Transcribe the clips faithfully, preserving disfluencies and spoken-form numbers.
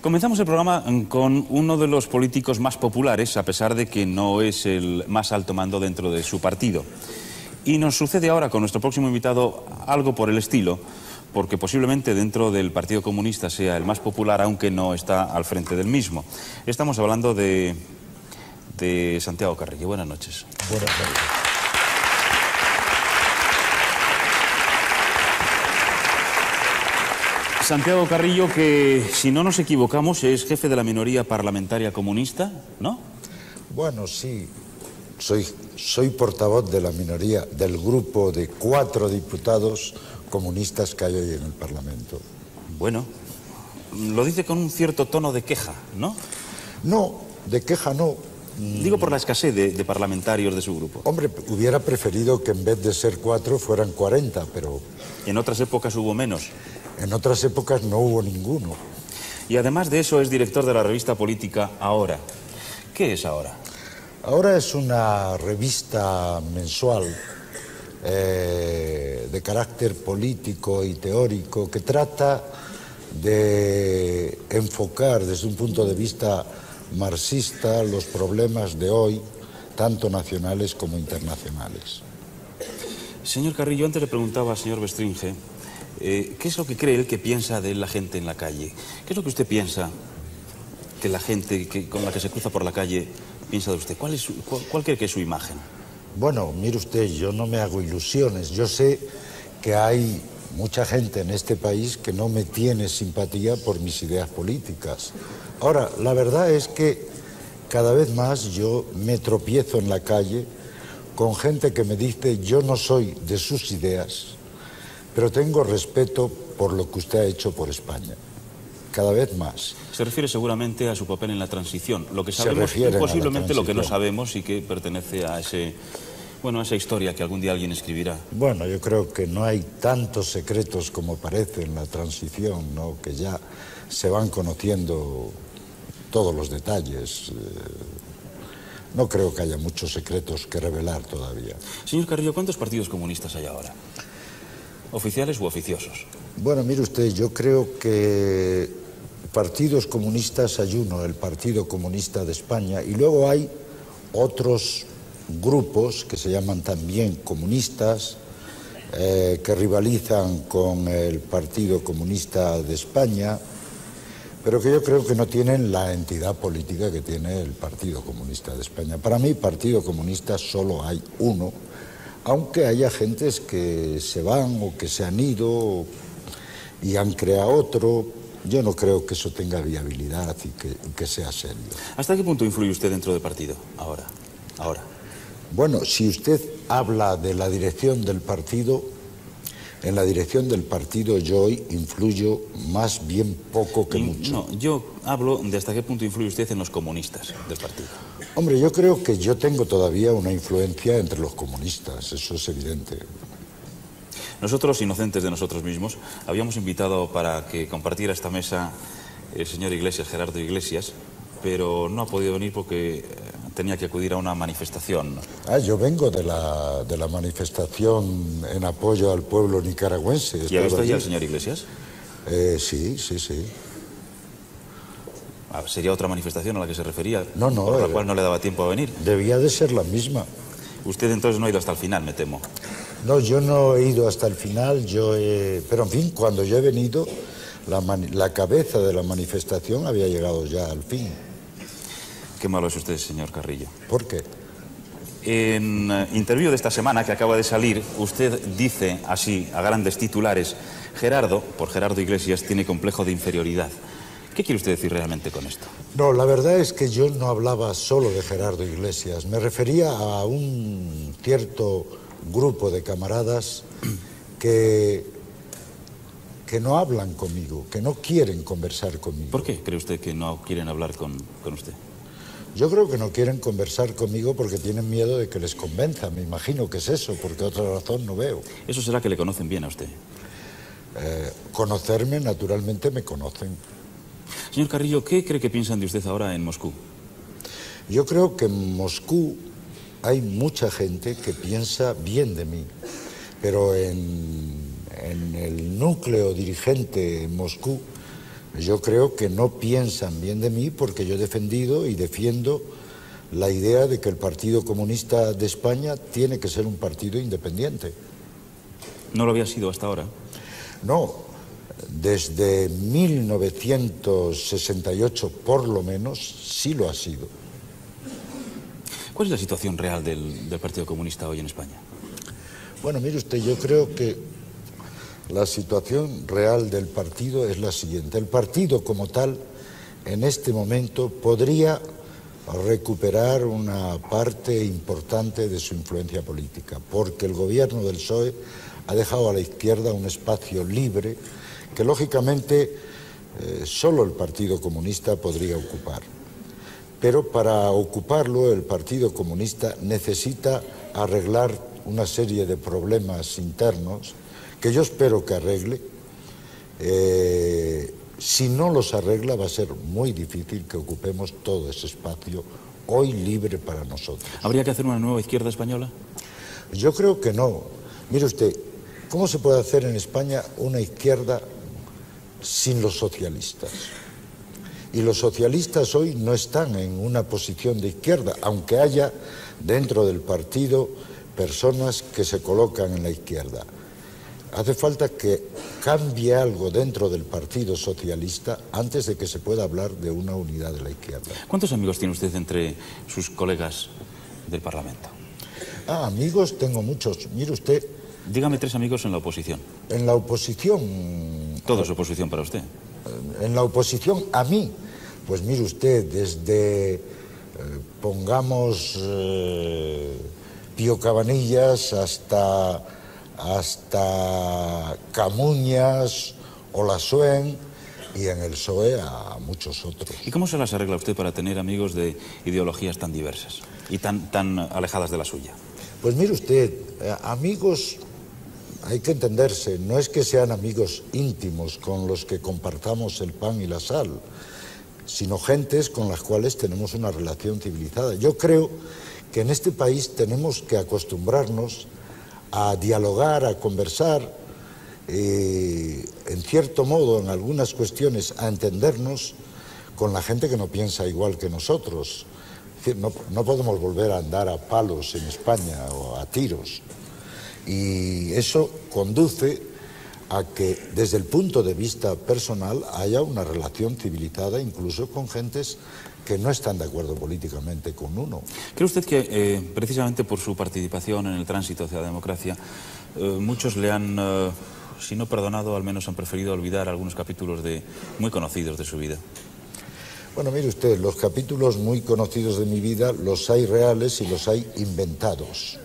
Comenzamos el programa con uno de los políticos más populares, a pesar de que no es el más alto mando dentro de su partido. Y nos sucede ahora con nuestro próximo invitado algo por el estilo, porque posiblemente dentro del Partido Comunista sea el más popular, aunque no está al frente del mismo. Estamos hablando de, de Santiago Carrillo. Buenas noches. Buenas noches. Santiago Carrillo, que si no nos equivocamos es jefe de la minoría parlamentaria comunista, ¿no? Bueno, sí, soy, soy portavoz de la minoría, del grupo de cuatro diputados comunistas que hay hoy en el Parlamento. Bueno, lo dice con un cierto tono de queja, ¿no? No, de queja no. Digo por la escasez de, de parlamentarios de su grupo. Hombre, hubiera preferido que en vez de ser cuatro fueran cuarenta, pero... En otras épocas hubo menos. En otras épocas no hubo ninguno. Y además de eso es director de la revista política Ahora. ¿Qué es Ahora? Ahora es una revista mensual eh, de carácter político y teórico que trata de enfocar desde un punto de vista marxista los problemas de hoy, tanto nacionales como internacionales. Señor Carrillo, antes le preguntaba al señor Bestringe, eh, ¿qué es lo que cree él que piensa de la gente en la calle? ¿Qué es lo que usted piensa que la gente que, con la que se cruza por la calle piensa de usted? ¿Cuál, es su, cuál, cuál cree que es su imagen? Bueno, mire usted, yo no me hago ilusiones. Yo sé que hay mucha gente en este país que no me tiene simpatía por mis ideas políticas. Ahora, la verdad es que cada vez más yo me tropiezo en la calle con gente que me dice yo no soy de sus ideas, pero tengo respeto por lo que usted ha hecho por España. Cada vez más. Se refiere seguramente a su papel en la transición, lo que sabemos y posiblemente lo que no sabemos y que pertenece a ese, bueno, a esa historia que algún día alguien escribirá. Bueno, yo creo que no hay tantos secretos como parece en la transición, ¿no? Que ya se van conociendo todos los detalles. No creo que haya muchos secretos que revelar todavía. Señor Carrillo, ¿cuántos partidos comunistas hay ahora? ¿Oficiales u oficiosos? Bueno, mire usted, yo creo que partidos comunistas hay uno, el Partido Comunista de España, y luego hay otros grupos que se llaman también comunistas, eh, que rivalizan con el Partido Comunista de España, pero que yo creo que no tienen la entidad política que tiene el Partido Comunista de España. Para mí, Partido Comunista solo hay uno, aunque haya gentes que se van o que se han ido y han creado otro. Yo no creo que eso tenga viabilidad y que, y que sea serio. ¿Hasta qué punto influye usted dentro del partido ahora? ahora? Bueno, si usted habla de la dirección del partido, en la dirección del partido yo hoy influyo más bien poco que mucho. No, yo hablo de hasta qué punto influye usted en los comunistas del partido. Hombre, yo creo que yo tengo todavía una influencia entre los comunistas, eso es evidente. Nosotros, inocentes de nosotros mismos, habíamos invitado para que compartiera esta mesa el señor Iglesias, Gerardo Iglesias, pero no ha podido venir porque tenía que acudir a una manifestación. Ah, yo vengo de la, de la manifestación en apoyo al pueblo nicaragüense. ¿Y ha visto ya al señor Iglesias? Eh, sí, sí, sí. Ah, ¿sería otra manifestación a la que se refería? No, no. Por la eh, cual no le daba tiempo a venir. Debía de ser la misma. Usted entonces no ha ido hasta el final, me temo. No, yo no he ido hasta el final, yo he... pero en fin, cuando yo he venido, la, man... la cabeza de la manifestación había llegado ya al fin. Qué malo es usted, señor Carrillo. ¿Por qué? En uh, interview de esta semana que acaba de salir, usted dice así, a grandes titulares, Gerardo, por Gerardo Iglesias, tiene complejo de inferioridad. ¿Qué quiere usted decir realmente con esto? No, la verdad es que yo no hablaba solo de Gerardo Iglesias, me refería a un cierto grupo de camaradas que, que no hablan conmigo, que no quieren conversar conmigo. ¿Por qué cree usted que no quieren hablar con, con usted? Yo creo que no quieren conversar conmigo porque tienen miedo de que les convenza. Me imagino que es eso, porque otra razón no veo. Eso será que le conocen bien a usted. Eh, conocerme, naturalmente me conocen. Señor Carrillo, ¿qué cree que piensan de usted ahora en Moscú? Yo creo que en Moscú hay mucha gente que piensa bien de mí, pero en, en el núcleo dirigente en Moscú Yo creo que no piensan bien de mí porque yo he defendido y defiendo la idea de que el Partido Comunista de España tiene que ser un partido independiente. ¿No lo había sido hasta ahora? No, desde mil novecientos sesenta y ocho por lo menos sí lo ha sido. ¿Cuál es la situación real del, del Partido Comunista hoy en España? Bueno, mire usted, yo creo que la situación real del partido es la siguiente. El partido como tal, en este momento, podría recuperar una parte importante de su influencia política, porque el gobierno del P S O E ha dejado a la izquierda un espacio libre que, lógicamente, eh, solo el Partido Comunista podría ocupar. Pero para ocuparlo, el Partido Comunista necesita arreglar una serie de problemas internos que yo espero que arregle. Eh, si no los arregla, va a ser muy difícil que ocupemos todo ese espacio hoy libre para nosotros. ¿Habría que hacer una nueva izquierda española? Yo creo que no. Mire usted, ¿cómo se puede hacer en España una izquierda sin los socialistas? Y los socialistas hoy no están en una posición de izquierda, aunque haya dentro del partido personas que se colocan en la izquierda. Hace falta que cambie algo dentro del Partido Socialista antes de que se pueda hablar de una unidad de la izquierda. ¿Cuántos amigos tiene usted entre sus colegas del Parlamento? Ah, amigos tengo muchos. Mire usted... Dígame tres amigos en la oposición. En la oposición... Todo es oposición para usted. En la oposición a mí, pues mire usted, desde, eh, pongamos, eh, Pío Cabanillas hasta... hasta Camuñas, Olasuen y en el P S O E a muchos otros. ¿Y cómo se las arregla usted para tener amigos de ideologías tan diversas y tan, tan alejadas de la suya? Pues mire usted, eh, amigos, hay que entenderse, no es que sean amigos íntimos con los que compartamos el pan y la sal, sino gentes con las cuales tenemos una relación civilizada. Yo creo que en este país tenemos que acostumbrarnos a dialogar, a conversar, eh, en cierto modo, en algunas cuestiones, a entendernos con la gente que no piensa igual que nosotros. Es decir, no, no podemos volver a andar a palos en España o a tiros. Y eso conduce a que, desde el punto de vista personal, haya una relación civilizada incluso con gentes que no están de acuerdo políticamente con uno. ¿Cree usted que, eh, precisamente por su participación en el tránsito hacia la democracia, eh, muchos le han, eh, si no perdonado, al menos han preferido olvidar algunos capítulos de, muy conocidos de su vida? Bueno, mire usted, los capítulos muy conocidos de mi vida los hay reales y los hay inventados.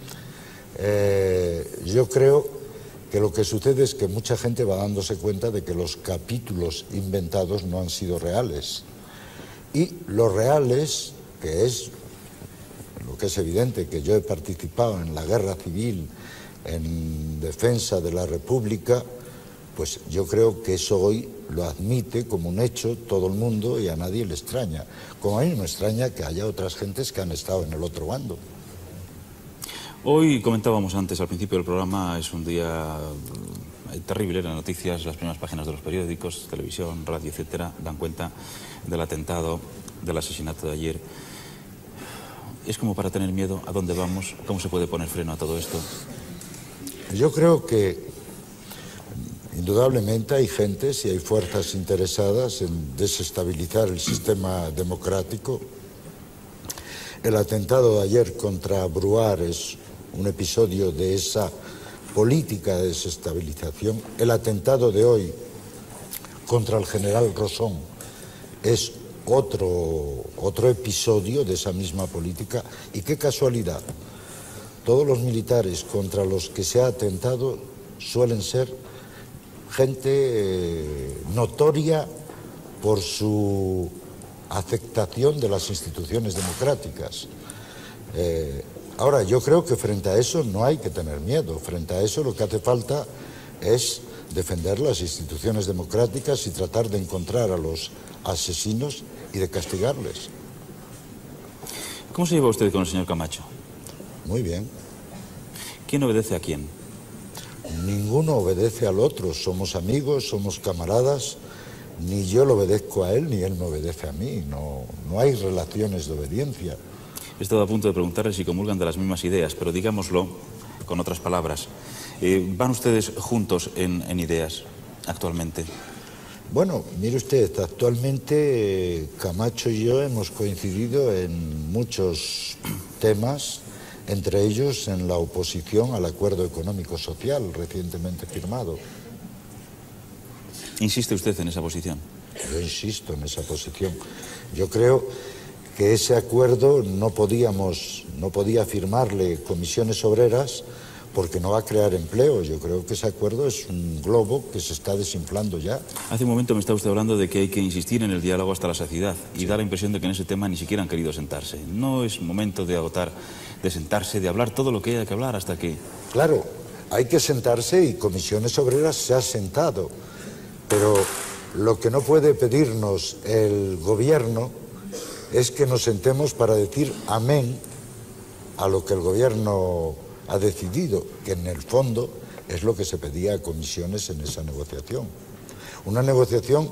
Eh, yo creo que lo que sucede es que mucha gente va dándose cuenta de que los capítulos inventados no han sido reales. Y los reales, que es lo que es evidente, que yo he participado en la guerra civil en defensa de la República, pues yo creo que eso hoy lo admite como un hecho todo el mundo y a nadie le extraña. Como a mí me extraña que haya otras gentes que han estado en el otro bando. Hoy comentábamos antes, al principio del programa, es un día terrible. Las noticias, las primeras páginas de los periódicos, televisión, radio, etcétera, dan cuenta del atentado, del asesinato de ayer. ¿Es como para tener miedo? ¿A dónde vamos? ¿Cómo se puede poner freno a todo esto? Yo creo que indudablemente hay gentes y hay fuerzas interesadas en desestabilizar el sistema democrático. El atentado de ayer contra Bruar es un episodio de esa política de desestabilización. El atentado de hoy contra el general Rosón es otro, otro episodio de esa misma política. Y qué casualidad, todos los militares contra los que se ha atentado suelen ser gente eh, notoria por su aceptación de las instituciones democráticas. Eh, ahora, yo creo que frente a eso no hay que tener miedo. Frente a eso lo que hace falta es defender las instituciones democráticas y tratar de encontrar a los asesinos y de castigarles. ¿Cómo se lleva usted con el señor Camacho? Muy bien. ¿Quién obedece a quién? Ninguno obedece al otro. Somos amigos, somos camaradas ni yo lo obedezco a él, ni él me obedece a mí. No, no hay relaciones de obediencia. He estado a punto de preguntarle si comulgan de las mismas ideas, pero digámoslo con otras palabras. Eh, ¿Van ustedes juntos en, en ideas actualmente? Bueno, mire usted, actualmente eh, Camacho y yo hemos coincidido en muchos temas, entre ellos en la oposición al acuerdo económico-social recientemente firmado. ¿Insiste usted en esa posición? Yo insisto en esa posición. Yo creo que ese acuerdo no podíamos, no podía firmarle Comisiones Obreras porque no va a crear empleo. Yo creo que ese acuerdo es un globo que se está desinflando ya. Hace un momento me está usted hablando de que hay que insistir en el diálogo hasta la saciedad y sí. Da la impresión de que en ese tema ni siquiera han querido sentarse. No es momento de agotar, de sentarse, de hablar todo lo que haya que hablar hasta que... Claro, hay que sentarse y Comisiones Obreras se ha sentado, pero lo que no puede pedirnos el gobierno es que nos sentemos para decir amén a lo que el gobierno ha decidido, que en el fondo es lo que se pedía a comisiones en esa negociación. Una negociación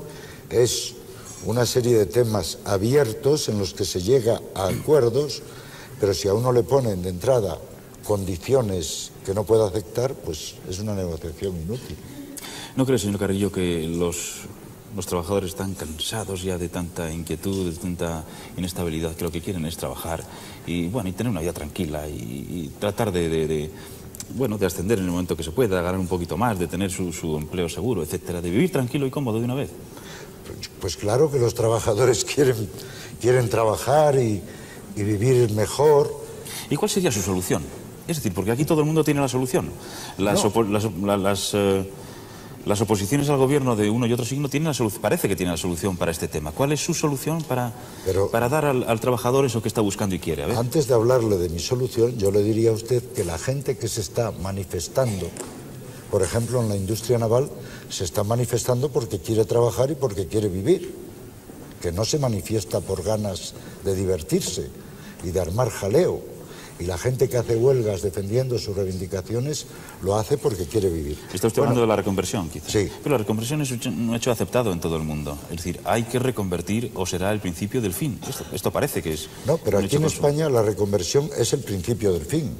es una serie de temas abiertos en los que se llega a acuerdos, pero si a uno le ponen de entrada condiciones que no puede aceptar, pues es una negociación inútil. ¿No cree, señor Carrillo, que los, los trabajadores están cansados ya de tanta inquietud, de tanta inestabilidad, que lo que quieren es trabajar y, bueno, y tener una vida tranquila y, y tratar de, de, de, bueno, de ascender en el momento que se pueda, ganar un poquito más, de tener su, su empleo seguro, etcétera, de vivir tranquilo y cómodo de una vez? Pues, pues claro que los trabajadores quieren, quieren trabajar y, y vivir mejor. ¿Y cuál sería su solución? Es decir, porque aquí todo el mundo tiene la solución. Las... No. las, las, las eh, Las oposiciones al gobierno de uno y otro signo tienen la solución, parece que tienen la solución para este tema. ¿Cuál es su solución para, Pero, para dar al, al trabajador eso que está buscando y quiere? A ver. Antes de hablarle de mi solución, yo le diría a usted que la gente que se está manifestando, por ejemplo en la industria naval, se está manifestando porque quiere trabajar y porque quiere vivir, que no se manifiesta por ganas de divertirse y de armar jaleo. Y la gente que hace huelgas defendiendo sus reivindicaciones lo hace porque quiere vivir. Está usted bueno, hablando de la reconversión, quizá. Sí. Pero la reconversión es un hecho aceptado en todo el mundo. Es decir, hay que reconvertir o será el principio del fin. Esto, esto parece que es... No, pero aquí en España la reconversión es el principio del fin.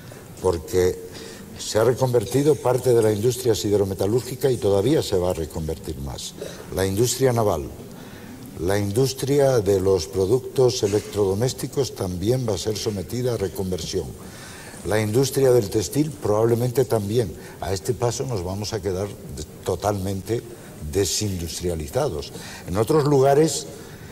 Porque se ha reconvertido parte de la industria siderometalúrgica y todavía se va a reconvertir más. La industria naval. La industria de los productos electrodomésticos también va a ser sometida a reconversión. La industria del textil probablemente también. A este paso nos vamos a quedar totalmente desindustrializados. En otros lugares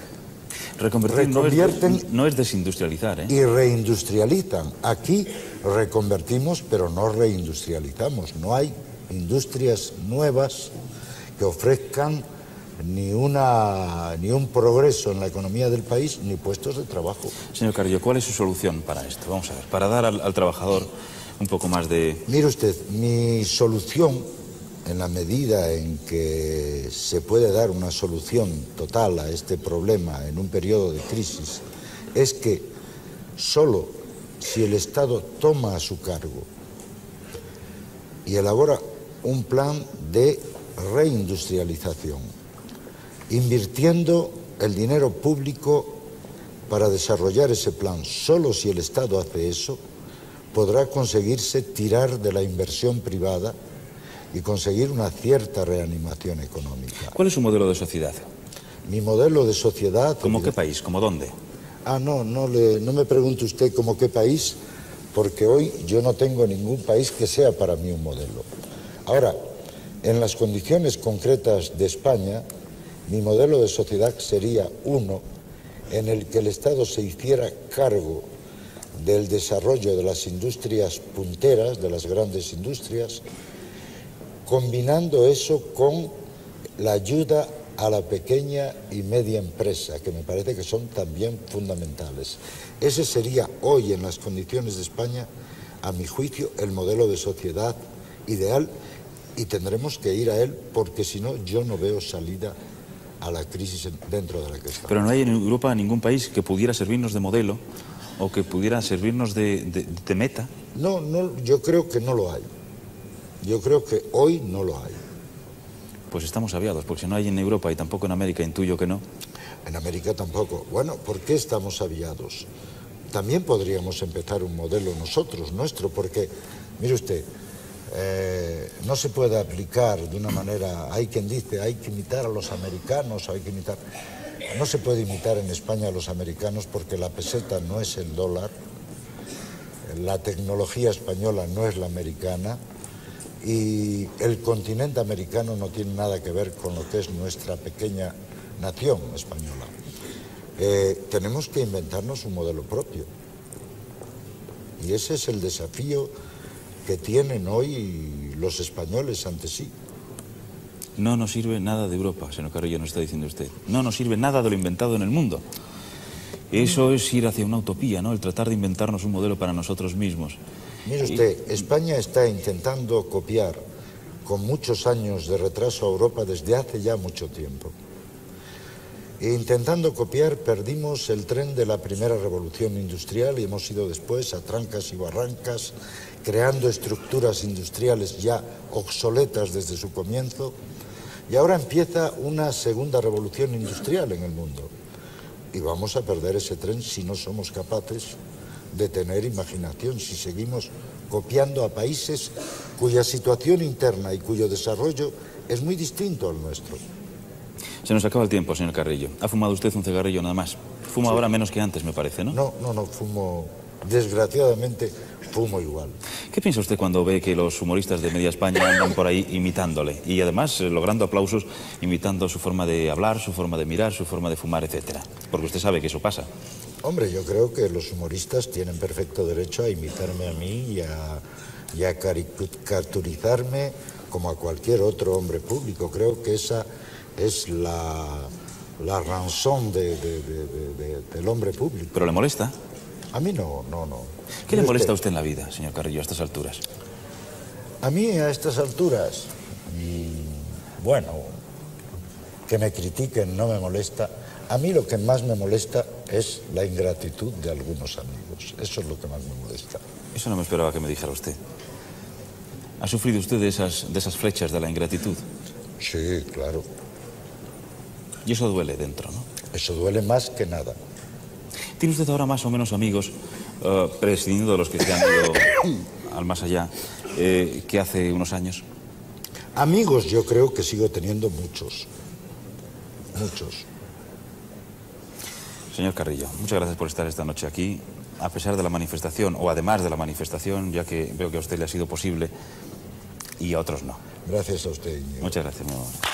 reconvertir reconvierten no es, no es desindustrializar, ¿eh? Y reindustrializan. Aquí reconvertimos, pero no reindustrializamos. No hay industrias nuevas que ofrezcan ni, una, ni un progreso en la economía del país, ni puestos de trabajo. Señor Carrillo, ¿cuál es su solución para esto? Vamos a ver, para dar al, al trabajador un poco más de... Mire usted, mi solución, en la medida en que se puede dar una solución total a este problema en un periodo de crisis, es que solo si el Estado toma a su cargo y elabora un plan de reindustrialización, invirtiendo el dinero público para desarrollar ese plan. Solo si el Estado hace eso, podrá conseguirse tirar de la inversión privada y conseguir una cierta reanimación económica. ¿Cuál es su modelo de sociedad? Mi modelo de sociedad... ¿Cómo qué país? ¿Cómo dónde? Ah, no, no, le, no me pregunte usted cómo qué país, porque hoy yo no tengo ningún país que sea para mí un modelo. Ahora, en las condiciones concretas de España, mi modelo de sociedad sería uno en el que el Estado se hiciera cargo del desarrollo de las industrias punteras, de las grandes industrias, combinando eso con la ayuda a la pequeña y media empresa, que me parece que son también fundamentales. Ese sería hoy, en las condiciones de España, a mi juicio, el modelo de sociedad ideal, y tendremos que ir a él porque si no, yo no veo salida a la crisis dentro de la que estamos. Pero no hay en Europa ningún país que pudiera servirnos de modelo o que pudiera servirnos de, de, de meta. No, no, yo creo que no lo hay. Yo creo que hoy no lo hay. Pues estamos aviados, porque si no hay en Europa y tampoco en América, intuyo que no. En América tampoco. Bueno, ¿por qué estamos aviados? También podríamos empezar un modelo nosotros, nuestro, porque, mire usted, eh, no se puede aplicar de una manera, hay quien dice, hay que imitar a los americanos, hay que imitar... No se puede imitar en España a los americanos porque la peseta no es el dólar, la tecnología española no es la americana y el continente americano no tiene nada que ver con lo que es nuestra pequeña nación española. Eh, tenemos que inventarnos un modelo propio y ese es el desafío que tienen hoy los españoles ante sí. No nos sirve nada de Europa, señor Carrillo, nos está diciendo usted. No nos sirve nada de lo inventado en el mundo. Eso es ir hacia una utopía, ¿no? El tratar de inventarnos un modelo para nosotros mismos. Mire usted, España está intentando copiar con muchos años de retraso a Europa desde hace ya mucho tiempo. E intentando copiar perdimos el tren de la primera revolución industrial y hemos ido después a trancas y barrancas, creando estructuras industriales ya obsoletas desde su comienzo. Y ahora empieza una segunda revolución industrial en el mundo. Y vamos a perder ese tren si no somos capaces de tener imaginación, si seguimos copiando a países cuya situación interna y cuyo desarrollo es muy distinto al nuestro. Se nos acaba el tiempo, señor Carrillo. ¿Ha fumado usted un cigarrillo nada más? Fuma sí. Ahora menos que antes, me parece, ¿no? No, no, no, fumo... Desgraciadamente, fumo igual. ¿Qué piensa usted cuando ve que los humoristas de media España andan por ahí imitándole? Y además eh, logrando aplausos, imitando su forma de hablar, su forma de mirar, su forma de fumar, etcétera. Porque usted sabe que eso pasa. Hombre, yo creo que los humoristas tienen perfecto derecho a imitarme a mí y a, y a caricaturizarme como a cualquier otro hombre público. Creo que esa es la, la razón de, de, de, de, de, del hombre público. ¿Pero le molesta? A mí no, no, no. ¿Qué le molesta a usted en la vida, señor Carrillo, a estas alturas? A mí a estas alturas, y bueno, que me critiquen no me molesta. A mí lo que más me molesta es la ingratitud de algunos amigos. Eso es lo que más me molesta. Eso no me esperaba que me dijera usted. ¿Ha sufrido usted de esas, de esas flechas de la ingratitud? Sí, claro. Y eso duele dentro, ¿no? Eso duele más que nada. ¿Tiene usted ahora más o menos amigos, uh, prescindiendo de los que se han ido al más allá, eh, que hace unos años? Amigos yo creo que sigo teniendo muchos. Muchos. Señor Carrillo, muchas gracias por estar esta noche aquí, a pesar de la manifestación, o además de la manifestación, ya que veo que a usted le ha sido posible y a otros no. Gracias a usted, Íñigo. Muchas gracias, mi amor.